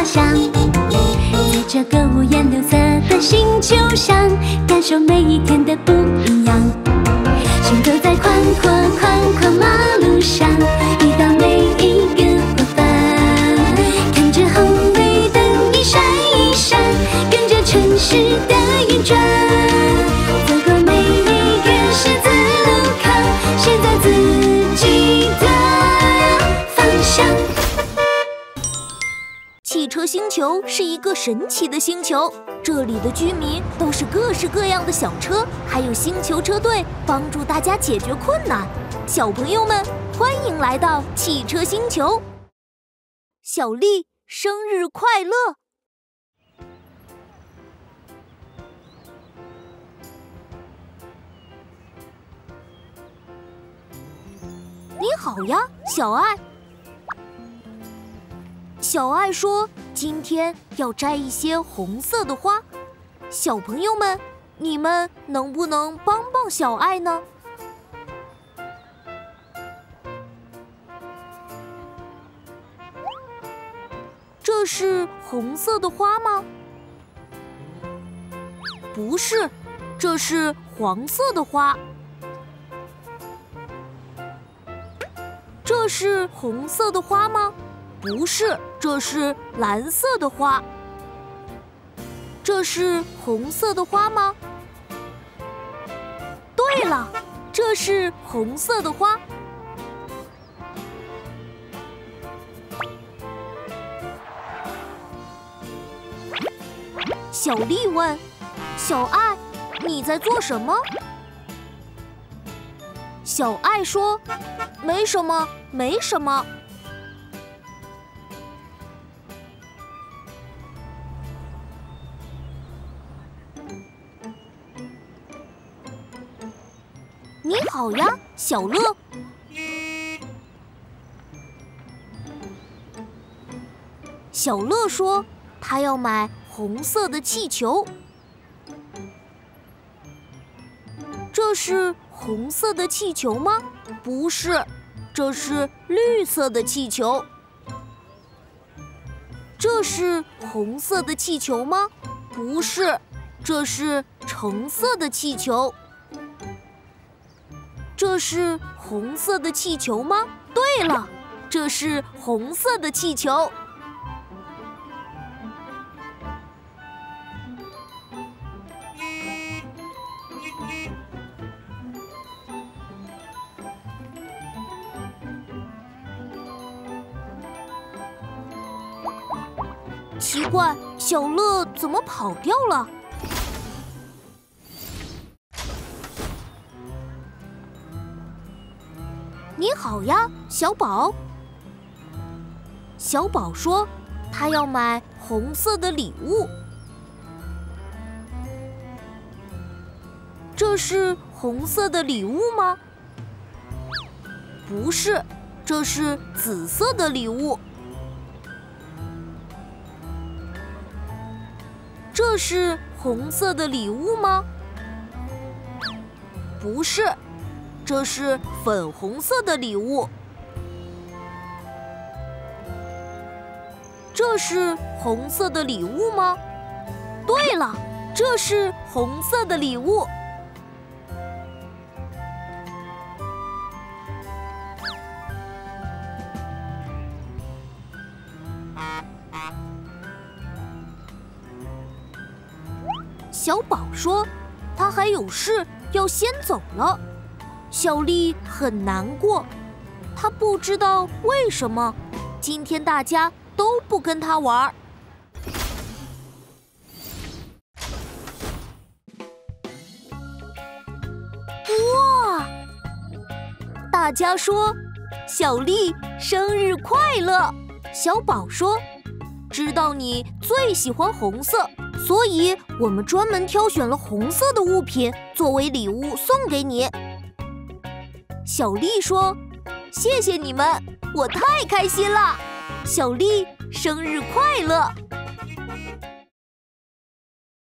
想，在这个五颜六色的星球上，感受每一天的不一样。行走在宽阔马路上，遇到每一个伙伴，看着红绿灯一闪一闪，跟着城市的运转，走过每一个十字路口，选择自己的方向。 汽车星球是一个神奇的星球，这里的居民都是各式各样的小车，还有星球车队帮助大家解决困难。小朋友们，欢迎来到汽车星球！小丽生日快乐！你好呀，小爱。小爱说今天要摘一些红色的花，小朋友们，你们能不能帮帮小爱呢？这是红色的花吗？不是，这是黄色的花。这是红色的花吗？不是，这是蓝色的花。这是红色的花吗？对了，这是红色的花。小丽问：“小爱，你在做什么？”小爱说：“没什么，没什么。”你好呀，小乐。小乐说他要买红色的气球。这是红色的气球吗？不是，这是绿色的气球。这是红色的气球吗？不是，这是橙色的气球。这是红色的气球吗？对了，这是红色的气球。奇怪，小乐怎么跑掉了？你好呀，小宝。小宝说他要买红色的礼物。这是红色的礼物吗？不是，这是紫色的礼物。这是红色的礼物吗？不是，这是粉红色的礼物。这是红色的礼物吗？对了，这是红色的礼物。小宝说他还有事要先走了。小丽很难过，她不知道为什么今天大家都不跟她玩。哇！大家说小丽生日快乐。小宝说知道你最喜欢红色，所以我们专门挑选了红色的物品作为礼物送给你。小丽说谢谢你们，我太开心了。小丽生日快乐。